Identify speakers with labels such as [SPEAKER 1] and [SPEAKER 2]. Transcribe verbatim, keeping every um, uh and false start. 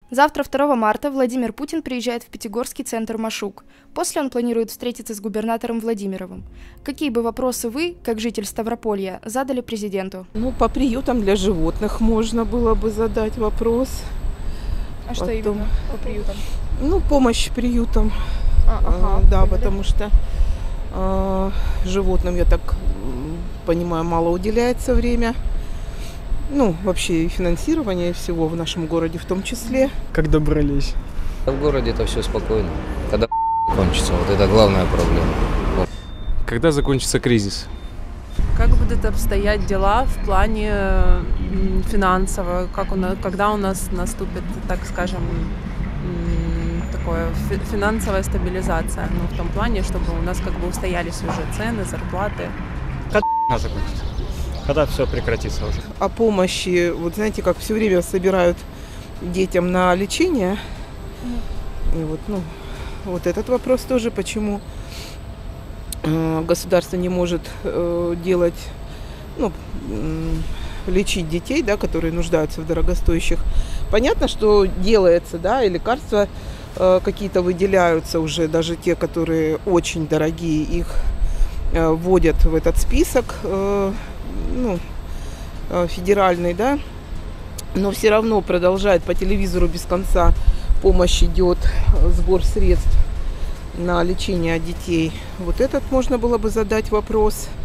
[SPEAKER 1] Завтра, второго марта, Владимир Путин приезжает в Пятигорский центр «Машук». После он планирует встретиться с губернатором Владимировым. Какие бы вопросы вы, как житель Ставрополья, задали президенту?
[SPEAKER 2] Ну, по приютам для животных можно было бы задать вопрос.
[SPEAKER 1] А что
[SPEAKER 2] Потом...
[SPEAKER 1] именно по приютам?
[SPEAKER 2] Ну, помощь приютам.
[SPEAKER 1] А, ага,
[SPEAKER 2] да,
[SPEAKER 1] поняли.
[SPEAKER 2] потому что э, животным, я так понимаю, мало уделяется время. Ну, вообще и финансирование всего в нашем городе в том числе.
[SPEAKER 3] Как добрались?
[SPEAKER 4] В городе это все спокойно. Когда кончится, вот это главная проблема.
[SPEAKER 3] Когда закончится кризис?
[SPEAKER 5] Как будут обстоять дела в плане финансово? Как у нас, когда у нас наступит, так скажем, такое финансовая стабилизация? Ну, в том плане, чтобы у нас как бы устоялись уже цены, зарплаты.
[SPEAKER 6] Когда закончится? Когда все прекратится уже?
[SPEAKER 2] О помощи, вот знаете, как все время собирают детям на лечение. И вот, ну, вот этот вопрос тоже, почему э, государство не может э, делать, ну, э, лечить детей, да, которые нуждаются в дорогостоящих. Понятно, что делается, да, и лекарства э, какие-то выделяются уже, даже те, которые очень дорогие, их э, вводят в этот список, э, ну, э, федеральный, да, но все равно продолжает по телевизору без конца. Помощь идет, сбор средств на лечение детей. Вот этот можно было бы задать вопрос.